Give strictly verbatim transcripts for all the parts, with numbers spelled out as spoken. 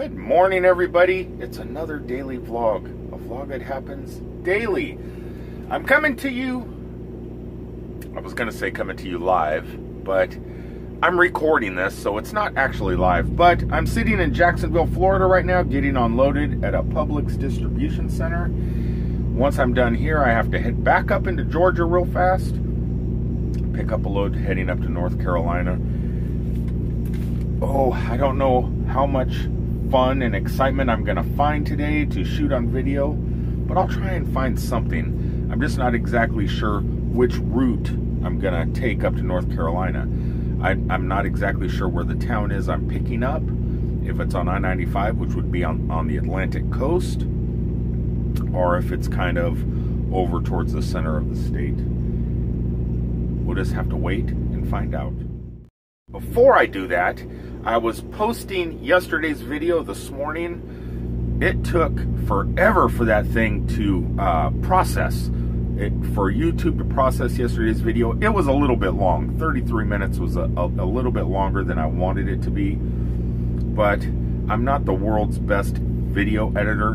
Good morning, everybody. It's another daily vlog, a vlog that happens daily. I'm coming to you, I was going to say coming to you live, but I'm recording this, so it's not actually live. But I'm sitting in Jacksonville, Florida right now, getting unloaded at a Publix distribution center. Once I'm done here, I have to head back up into Georgia real fast, pick up a load heading up to North Carolina. Oh, I don't know how much fun and excitement I'm gonna find today to shoot on video, but I'll try and find something. I'm just not exactly sure which route I'm gonna take up to North Carolina. I, I'm not exactly sure where the town is I'm picking up, if it's on I ninety-five, which would be on, on the Atlantic coast, or if it's kind of over towards the center of the state. We'll just have to wait and find out. Before I do that, I was posting yesterday's video this morning. It took forever for that thing to uh, process. It, for YouTube to process yesterday's video, it was a little bit long. thirty-three minutes was a, a, a little bit longer than I wanted it to be. But I'm not the world's best video editor.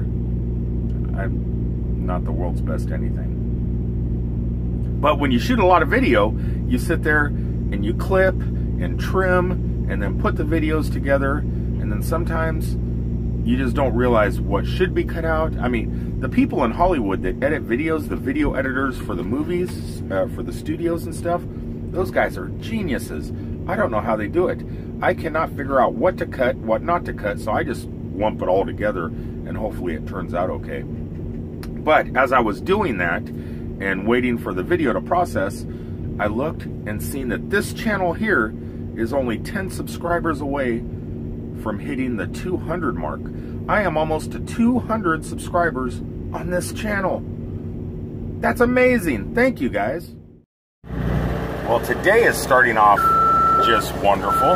I'm not the world's best anything. But when you shoot a lot of video, you sit there and you clip and trim and then put the videos together, and then sometimes you just don't realize what should be cut out. I mean, the people in Hollywood that edit videos, the video editors for the movies, uh, for the studios and stuff, those guys are geniuses. I don't know how they do it. I cannot figure out what to cut, what not to cut, so I just lump it all together and hopefully it turns out okay. But as I was doing that and waiting for the video to process, I looked and seen that this channel here is only ten subscribers away from hitting the two hundred mark. I am almost to two hundred subscribers on this channel. That's amazing. Thank you, guys. Well, today is starting off just wonderful.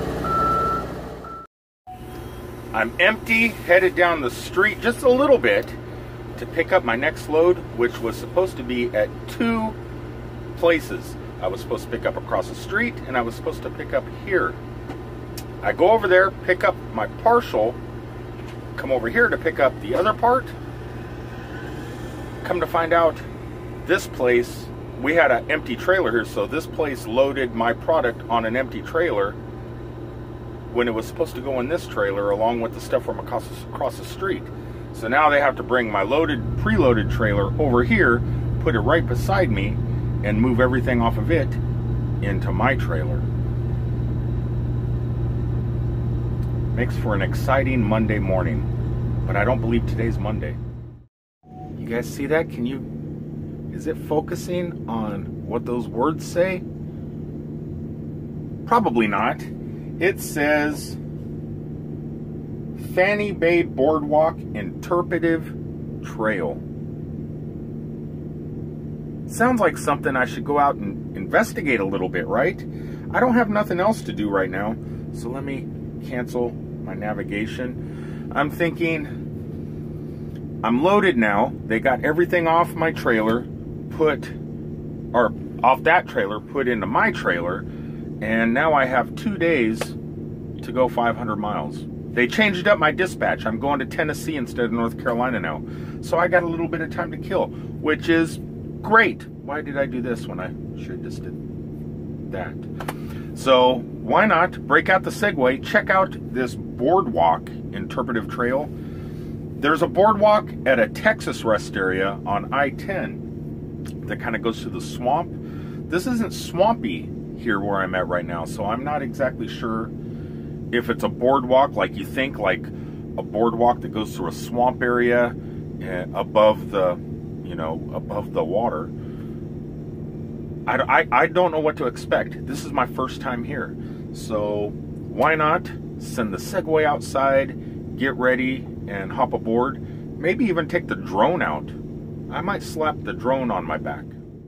I'm empty, headed down the street just a little bit to pick up my next load, which was supposed to be at two places. I was supposed to pick up across the street, and I was supposed to pick up here. I go over there, pick up my partial, come over here to pick up the other part. Come to find out, this place, we had an empty trailer here, so this place loaded my product on an empty trailer when it was supposed to go in this trailer along with the stuff from across, across the street. So now they have to bring my loaded, preloaded trailer over here, put it right beside me, and move everything off of it into my trailer. Makes for an exciting Monday morning, but I don't believe today's Monday. You guys see that? Can you, is it focusing on what those words say? Probably not. It says Fanny Bay Boardwalk Interpretive Trail. Sounds like something I should go out and investigate a little bit, right? I don't have nothing else to do right now, so let me cancel my navigation. I'm thinking, I'm loaded now. They got everything off my trailer, put, or off that trailer, put into my trailer, and now I have two days to go five hundred miles. They changed up my dispatch. I'm going to Tennessee instead of North Carolina now. So I got a little bit of time to kill, which is great. Why did I do this when I should just did that? So why not break out the Segway, check out this boardwalk interpretive trail. There's a boardwalk at a Texas rest area on I ten that kind of goes through the swamp. This isn't swampy here where I'm at right now, so I'm not exactly sure if it's a boardwalk like you think, like a boardwalk that goes through a swamp area uh, above the you know, above the water. I, I, I don't know what to expect. This is my first time here. So why not send the Segway outside, get ready, and hop aboard. Maybe even take the drone out. I might slap the drone on my back.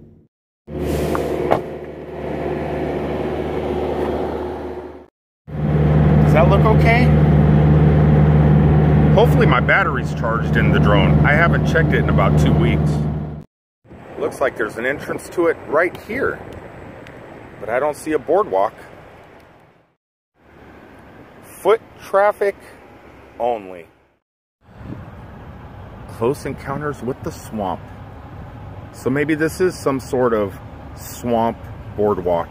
Does that look okay? Hopefully my battery's charged in the drone. I haven't checked it in about two weeks. Looks like there's an entrance to it right here, but I don't see a boardwalk. Foot traffic only. Close encounters with the swamp. So maybe this is some sort of swamp boardwalk.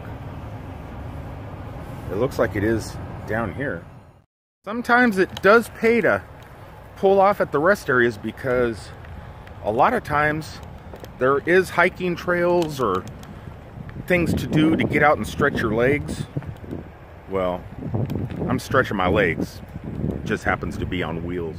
It looks like it is down here. Sometimes it does pay to pull off at the rest areas because a lot of times there is hiking trails or things to do to get out and stretch your legs. Well, I'm stretching my legs. It just happens to be on wheels.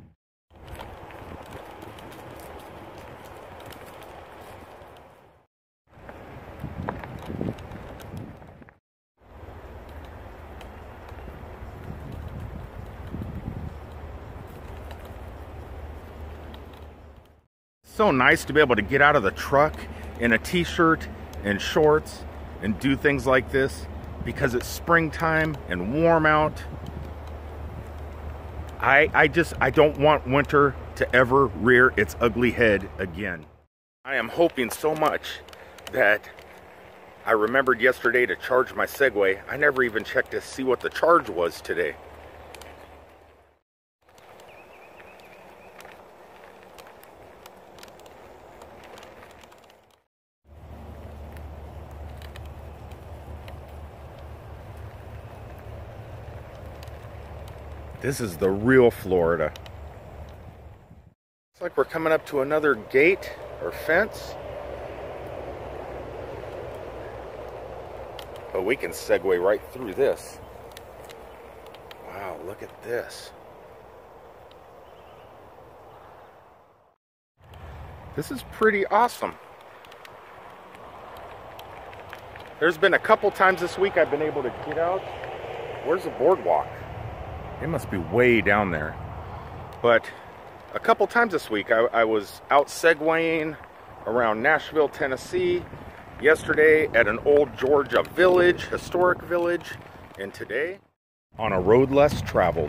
So nice to be able to get out of the truck in a t-shirt and shorts and do things like this because it's springtime and warm out. I, I just, I don't want winter to ever rear its ugly head again. I am hoping so much that I remembered yesterday to charge my Segway. I never even checked to see what the charge was today. This is the real Florida. Looks like we're coming up to another gate or fence. But we can segue right through this. Wow, look at this. This is pretty awesome. There's been a couple times this week I've been able to get out. Where's the boardwalk? It must be way down there. But a couple times this week I, I was out segwaying around Nashville, Tennessee. Yesterday at an old Georgia village, historic village. And today on a road less traveled.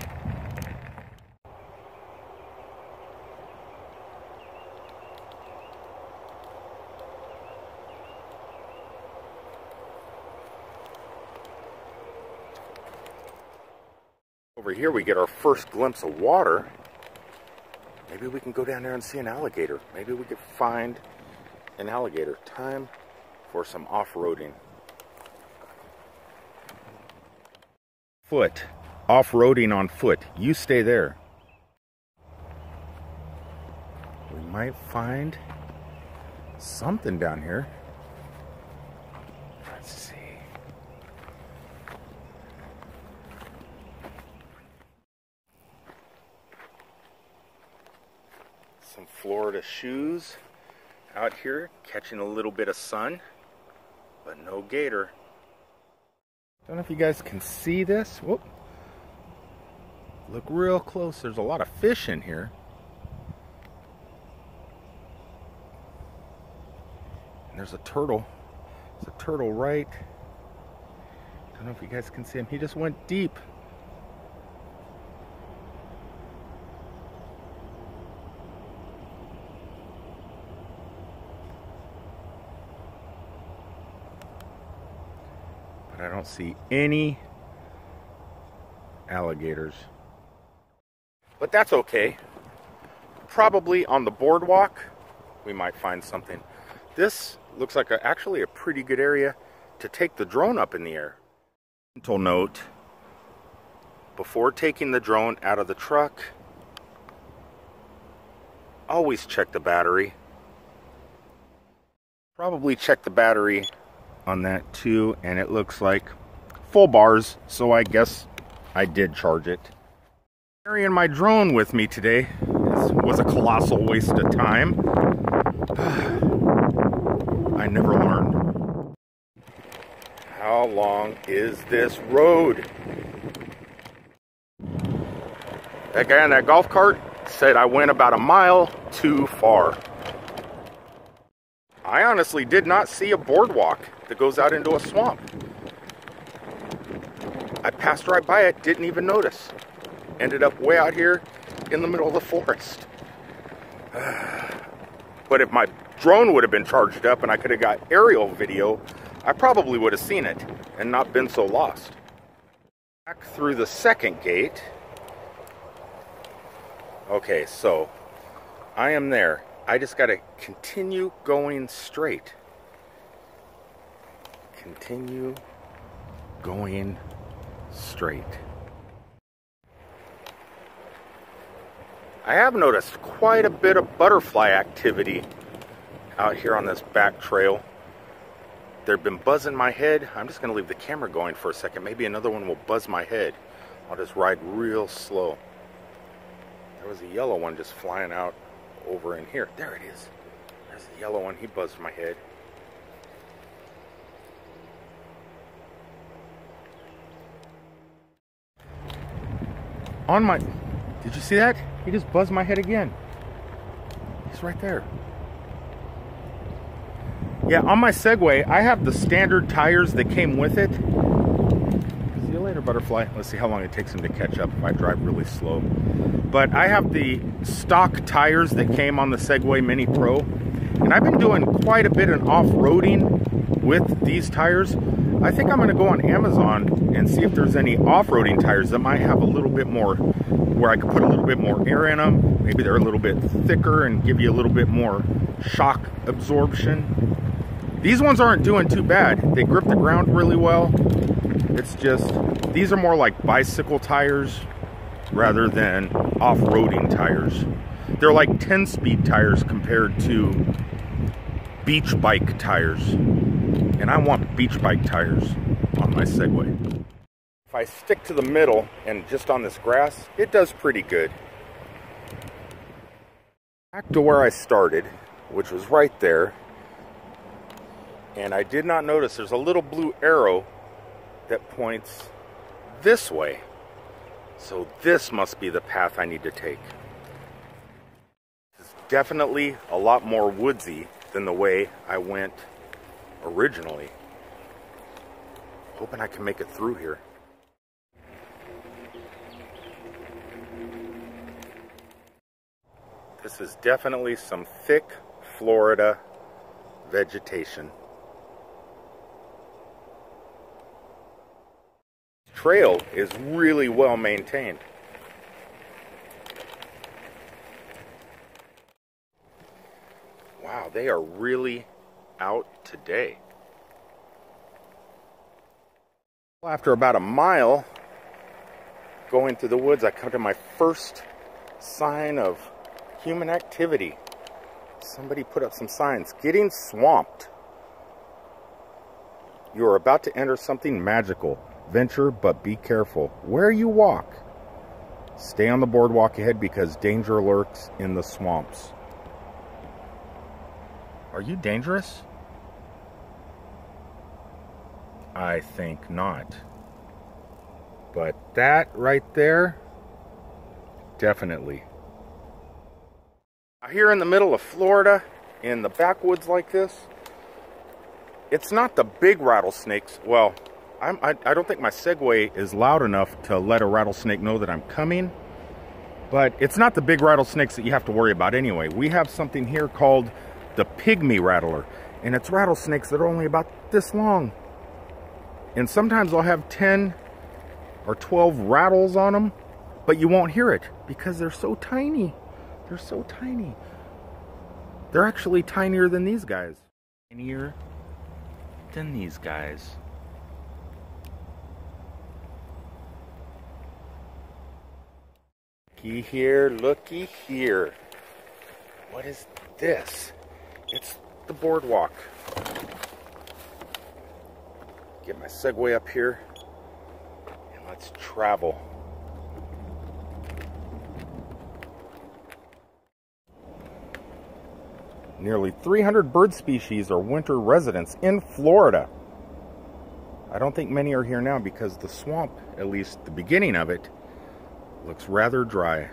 Over here we get our first glimpse of water. Maybe we can go down there and see an alligator. Maybe we could find an alligator. Time for some off-roading. Foot. Off-roading on foot. You stay there. We might find something down here. Let's see. Some Florida shoes out here catching a little bit of sun, but no gator. Don't know if you guys can see this. Whoop. Look real close. There's a lot of fish in here. And there's a turtle. There's a turtle right. Don't know if you guys can see him. He just went deep. I don't see any alligators. But that's okay. Probably on the boardwalk, we might find something. This looks like a, actually a pretty good area to take the drone up in the air. Mental note, before taking the drone out of the truck, always check the battery. Probably check the battery on that too, and it looks like full bars, so I guess I did charge it. Carrying my drone with me today was a colossal waste of time. I never learned. How long is this road? That guy in that golf cart said I went about a mile too far. I honestly did not see a boardwalk that goes out into a swamp. I passed right by it, didn't even notice. Ended up way out here in the middle of the forest. But if my drone would have been charged up and I could have got aerial video, I probably would have seen it and not been so lost. Back through the second gate, Okay, so I am there. I just got to continue going straight. Continue going straight. I have noticed quite a bit of butterfly activity out here on this back trail. They've been buzzing my head. I'm just going to leave the camera going for a second. Maybe another one will buzz my head. I'll just ride real slow. There was a yellow one just flying out over in here. There it is. There's the yellow one. He buzzed my head. On my... Did you see that? He just buzzed my head again. He's right there. Yeah, on my Segway, I have the standard tires that came with it. See you later, butterfly. Let's see how long it takes him to catch up if I drive really slow. But I have the stock tires that came on the Segway Mini Pro. And I've been doing quite a bit of off-roading with these tires. I think I'm going to go on Amazon and see if there's any off-roading tires that might have a little bit more, where I could put a little bit more air in them. Maybe they're a little bit thicker and give you a little bit more shock absorption. These ones aren't doing too bad. They grip the ground really well. It's just, these are more like bicycle tires rather than off-roading tires. They're like ten speed tires compared to beach bike tires. And I want beach bike tires on my Segway. If I stick to the middle and just on this grass, it does pretty good. Back to where I started, which was right there. And I did not notice there's a little blue arrow that points this way. So this must be the path I need to take. It's definitely a lot more woodsy than the way I went originally. Hoping I can make it through here. This is definitely some thick Florida vegetation. Trail is really well maintained. Wow, they are really out today. After about a mile going through the woods, I come to my first sign of human activity. Somebody put up some signs. Getting swamped. You are about to enter something magical. Venture, but be careful. Where you walk, stay on the boardwalk ahead because danger lurks in the swamps. Are you dangerous? I think not. But that right there, definitely. Here in the middle of Florida, in the backwoods like this, it's not the big rattlesnakes. Well, I'm, I, I don't think my Segway is loud enough to let a rattlesnake know that I'm coming. But it's not the big rattlesnakes that you have to worry about anyway. We have something here called the pygmy rattler. And it's rattlesnakes that are only about this long. And sometimes I'll have ten or twelve rattles on them. But you won't hear it because they're so tiny. They're so tiny. They're actually tinier than these guys. Tinier than these guys. Looky here, looky here. What is this? It's the boardwalk. Get my Segway up here and let's travel. Nearly three hundred bird species are winter residents in Florida. I don't think many are here now because the swamp, at least the beginning of it, looks rather dry.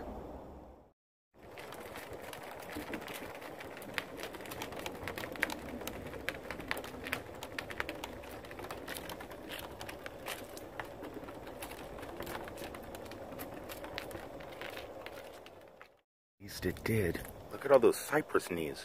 At least it did. Look at all those cypress knees.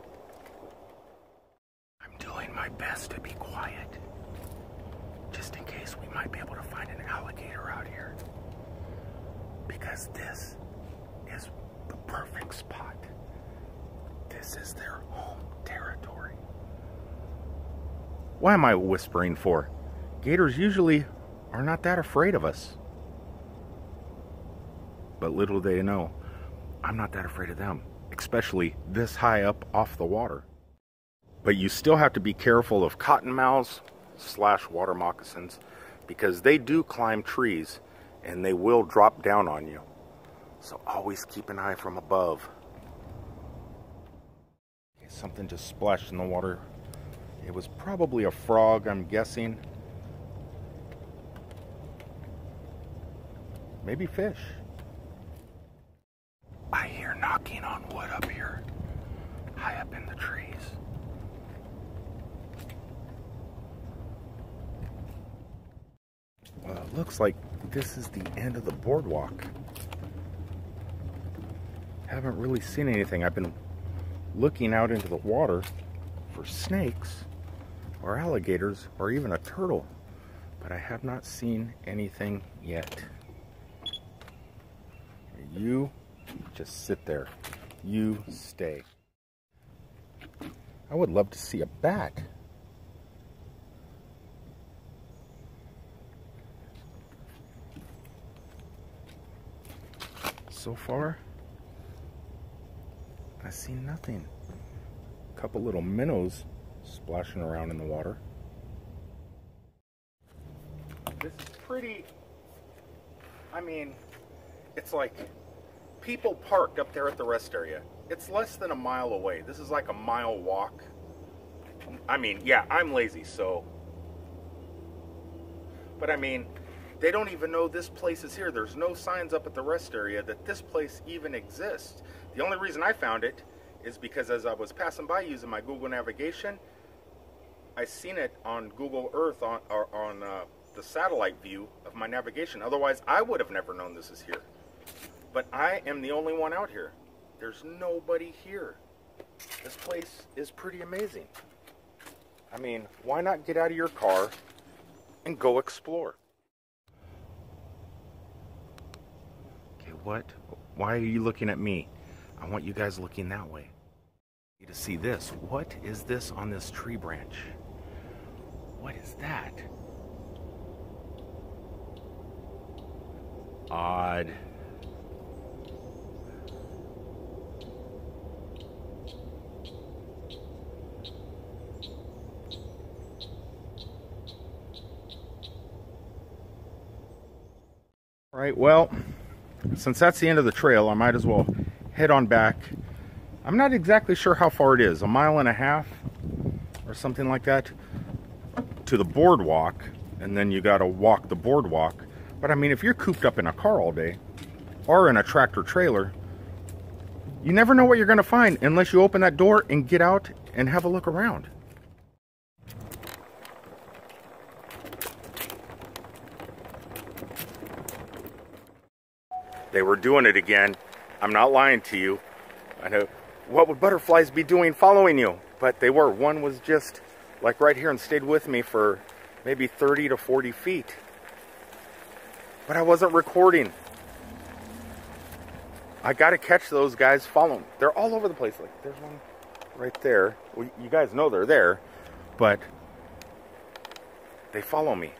My best to be quiet, just in case. might be able to find an alligator out here. Because this is the perfect spot. This is their home territory. Why am I whispering for? Gators usually are not that afraid of us. But little do they know, I'm not that afraid of them, especially this high up off the water. But you still have to be careful of cottonmouths slash water moccasins, because they do climb trees and they will drop down on you. So always keep an eye from above. Okay, something just splashed in the water. It was probably a frog, I'm guessing. Maybe fish. I hear knocking on wood up here, high up in the trees. Well, it looks like this is the end of the boardwalk. Haven't really seen anything. I've been looking out into the water for snakes or alligators or even a turtle, but I have not seen anything yet. You just sit there. You stay. I would love to see a bat. So far, I see nothing. A couple little minnows splashing around in the water. This is pretty, I mean, it's like people parked up there at the rest area. It's less than a mile away. This is like a mile walk. I mean, yeah, I'm lazy, so. But I mean, they don't even know this place is here. There's no signs up at the rest area that this place even exists. The only reason I found it is because as I was passing by using my Google navigation, I seen it on Google Earth on, or on uh, the satellite view of my navigation. Otherwise, I would have never known this is here. But I am the only one out here. There's nobody here. This place is pretty amazing. I mean, why not get out of your car and go explore? Okay, what? Why are you looking at me? I want you guys looking that way. You to see this. What is this on this tree branch? What is that? Odd. All right, well, since that's the end of the trail, I might as well head on back. I'm not exactly sure how far it is, a mile and a half or something like that to the boardwalk, and then you got to walk the boardwalk. But I mean, if you're cooped up in a car all day or in a tractor trailer, you never know what you're going to find unless you open that door and get out and have a look around. They were doing it again. I'm not lying to you. I know. What would butterflies be doing following you? But they were. One was just like right here and stayed with me for maybe thirty to forty feet. But I wasn't recording. I got to catch those guys following. They're all over the place. Like there's one right there. Well, you guys know they're there, but they follow me.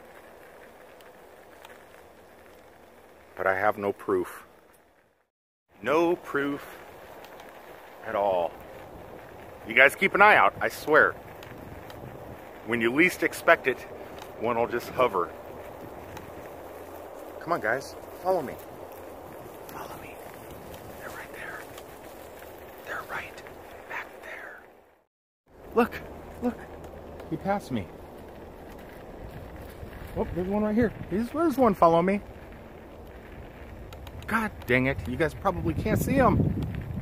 But I have no proof. No proof at all. You guys keep an eye out, I swear. When you least expect it, one will just hover. Come on, guys, follow me. Follow me. They're right there. They're right back there. Look, look. He passed me. Oh, there's one right here. There's, there's one following me. God dang it, you guys probably can't see them.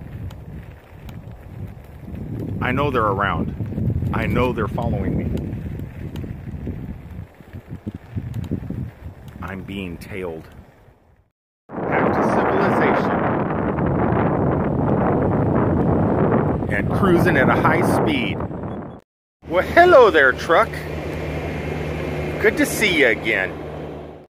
I know they're around. I know they're following me. I'm being tailed. Back to civilization. And cruising at a high speed. Well, hello there, truck. Good to see you again.